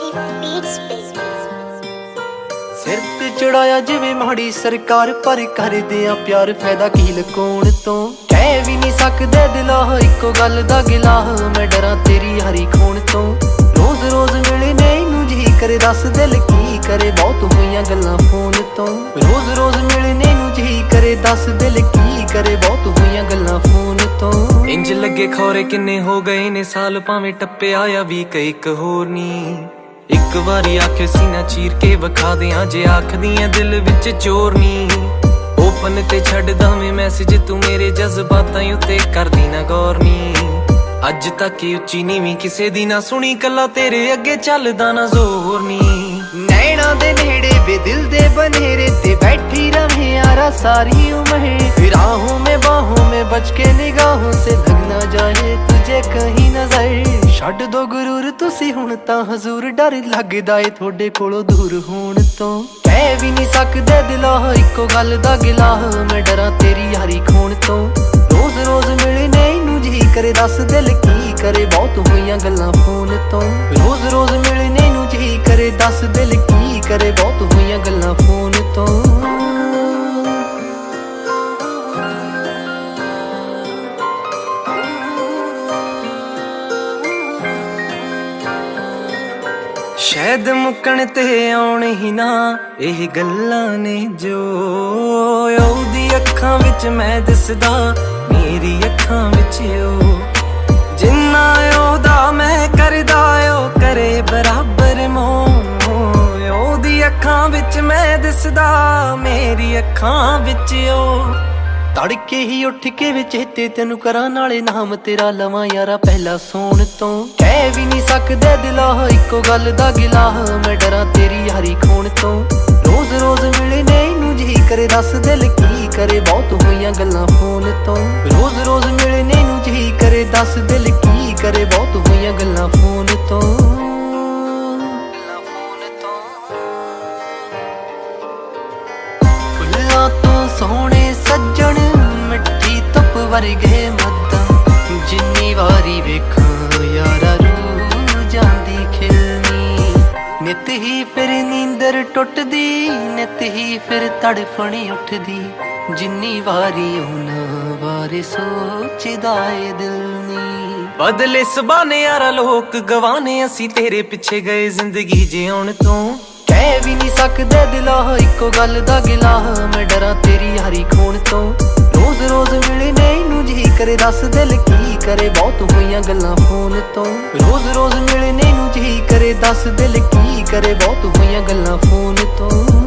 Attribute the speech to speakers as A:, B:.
A: सिर ते चढ़ाया जिवें माड़ी सरकार, पर करदे आ प्यार फायदा की लकोण तो। कह भी नहीं सकदे दिला इको गल दा गिला, मैं डरा तेरी यारी खोण तो। रोज रोज मिलने नूं जी करे दस दिल की करे, बहुत होईयां गल्लां फोन तो। रोज रोज मिलने नूं जी करे दस दिल की करे, बहुत होईयां गल्लां फोन तो। इंज लगे खौरे किन्ने हो गए ने साल, भावें टप्पे आया भी कई होर नी। एक बारी आखे सीना चीर के विखा दियां, जे आखदियां दिल विच चोर नी। ओपन ते छड्ड दावें मैसेज तू मेरे जज्बातां उत्ते करदी ना गौर नी। अज तक उच्ची नीवीं किसे दी ना सुनी, कला तेरे अगे चलदा ना जोर नी। नैना दे नेड़े वे दिल दे बनेरे ते बैठी रहे यारा सारी उम्र। राहों में बाहों में बच के निगाहों से लग ना जाए तुझे कहीं नजर। छड्ड दो गुरूर तुसी हुण तां हजूर, डर लगदा ए थोड़े कोलों दूर होण तो। कह भी नहीं सकदे दिला इको गल दा गिला, मैं डरा तेरी यारी खोण तो। रोज रोज मिलने नूं जी करे दस दिल की करे, बहुत होईयां गल्लां फोन तो। रोज रोज मिलने नूं जी करे दस दिल की करे, बहुत होईयां गल्लां फोन तो। शायद मुकण ते आउण ही ना एह गल्लां ने, जो ओदी अखां विच मैं दिसदा मेरी अखां विच ओ। जिन्ना ओदा मैं करदा ओ करे बराबर मोह, ओदी अखां विच मैं दिसदा मेरी अखां विच ओ। तड़के ही उठ के वे चेते तेनू करा, नाले नाम तेरा लवां यारा पहला सोण तो। कह भी नहीं सकदे दिला इको गल दा गिला, मैं डरा तेरी यारी खोण तो। रोज रोज मिलने नूं जी करे दस दिल की करे, बहुत होईयां गल्लां फोन तो। रोज रोज मिलने नूं जी करे दस दिल की करे, बहुत होईयां गल्लां फोन तो। फुल्लां तो सोहणे सज्जण मिट्टी धुप वर्गे मद्दां, जिन्नी वारी वेखां यारा रूह जांदी खिलनी। नित ही फिर नींदर टुटदी, नित ही फिर तड़फणी उठदी, जिन्नी वारी उन्हां बारे सोचदा ए दिल नी। बदले सबाने यारा लोक गवाने, असी तेरे पिछे गए जिंदगी जिउण तो। कह भी नहीं सकदे दिला इको गल दा गिला, मैं डरा तेरी यारी खोण तो। रोज रोज मिलने नूं जी करे दस दिल की करे, बहुत होईयां गल्लां फोन तो। रोज रोज मिलने नूं जी करे दस दिल की करे, बहुत होईयां गल्लां फोन तो।